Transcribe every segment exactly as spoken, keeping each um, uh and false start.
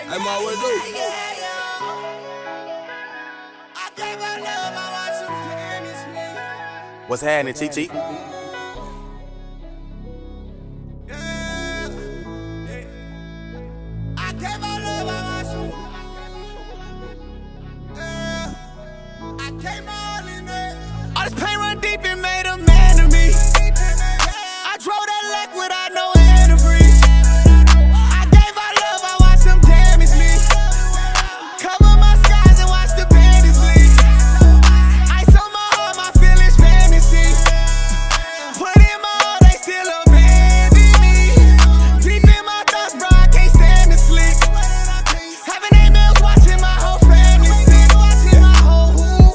I'm always do. What's happening, Chi Chi? All this pain run deep and made a man of me. I drove that lack without no antifreeze. I gave out love, I watched them damage me. Cover my skies and watch the bandits bleed. Ice on my heart, my feelings fantasy. Put in my heart, they still abandon me. Deep in my thoughts, bro, I can't stand to sleep. Having eight meals, watching my whole family sick. Watching my whole who.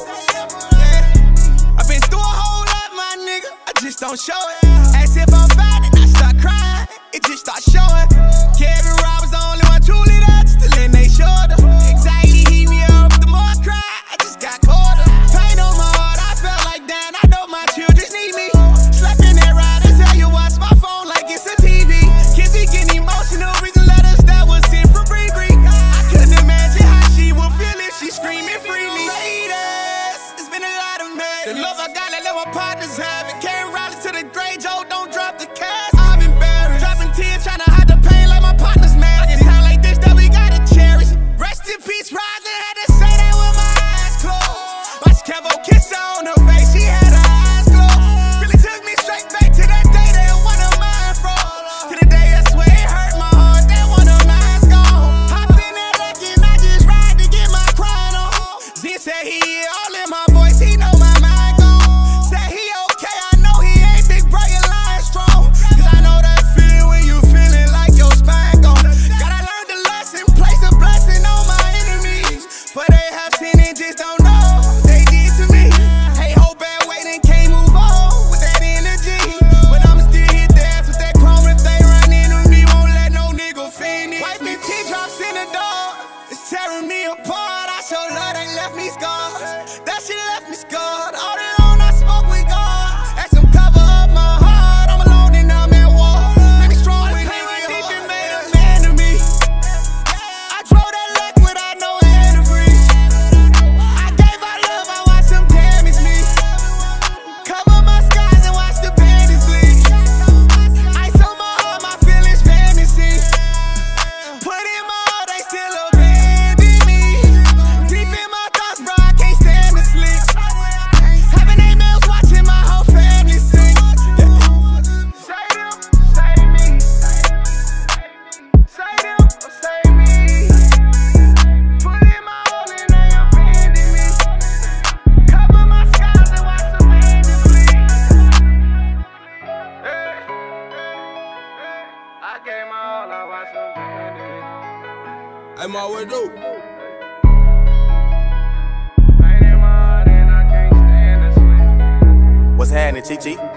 I've been through a whole lot, my nigga. I just don't show it. As if I'm fine and I start crying, it just start showing. Kevin Rob was the only one truly there, still in they shoulder. Anxiety heat me up, the more I cry, I just got colder. Pain on my heart, I felt like damn, I know my children need me. Slept in that ride and tell you watch my phone like it's a T V. Kids be getting emotional, reading letters that was sent from Bree Bree. I couldn't imagine how she would feel if she screaming freely. Ladies, it's been a lot of mad. The love I got, I let my partners have it. Carry rallies to the grave, Joe, don't drop the cash. I'm embarrassed, dropping tears, trying to hide the pain like my partner's mad. It's time like this that we gotta cherish. Rest in peace, Rising, had to say that with my eyes closed. Watch Kevo kiss her on her face, she had her eyes closed. Really took me straight back to that day that one of mine froze. To the day I swear it hurt my heart, that one of mine's gone. Hop in that luck and I just ride to get my crying on. Z said he hear all in my voice, he know my mind gone. Said he okay, I know he ain't big bro, you lying strong. Cause I know that feeling when you feeling like your spine gone. Gotta learn the lesson, place a blessing on my enemies. For they have sinned and just don't know they did to me. Hey, hope bad waiting, can't move on with that energy. But I'ma still hit the ass with that chrome if they run into me. Won't let no nigga finish. Wipe me teardrops in the door, it's tearing me apart. I show love, they left me scars. That shit left me scarred. All day long I smoke with God. Ask him cover up my heart. I'm alone and I'm at war. Made me strong when he went deep and made a man of me. I drove that lack without no antifreeze. I gave out love, I watched them damage me. Cover my skies and watch the bandits bleed. Ice on my heart, my feelings fantasy. Put in my heart, they still abandon me. Deep in my thoughts, bro, I can't stand to sleep. Having eight meals, watching my whole family sing. Say them, save me. Say them, or save me. Put in my all and they abandon me. Cover my skies and watch the bandit bleed. Hey, I gave my all, I watched them bandit bleed. I'm always do. Pain in my heart and I can't stand to sleep. What's happening, Chi Chi?